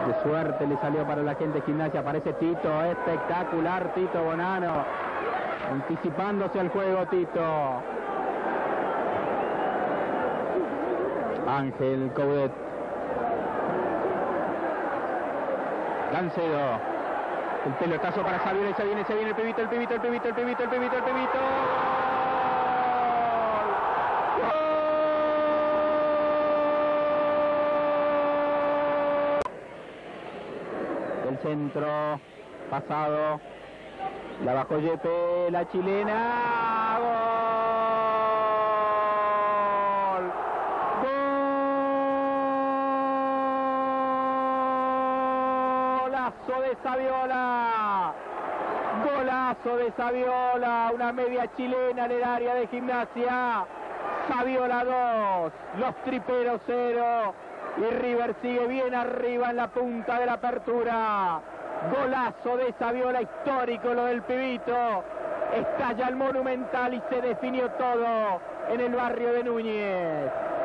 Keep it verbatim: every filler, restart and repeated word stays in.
De suerte le salió para la gente de Gimnasia. Aparece Tito, espectacular Tito Bonano. Anticipándose al juego Tito. Ángel Coudet. Gancedo. El pelotazo para Saviola, se viene, se viene el pibito, el pibito, el pibito, el pibito, el pibito, el pibito. ¡Gol! El centro pasado. La bajó Yepe, la chilena. ¡Gol! Golazo de Saviola. Golazo de Saviola. Una media chilena en el área de Gimnasia. Saviola dos. Los triperos cero. Y River sigue bien arriba en la punta de la apertura. Golazo de Saviola, histórico lo del pibito. Estalla el Monumental y se definió todo en el barrio de Núñez.